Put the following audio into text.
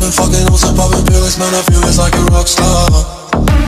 been fucking on some poppin' pills, man, I feel it's like a rock star.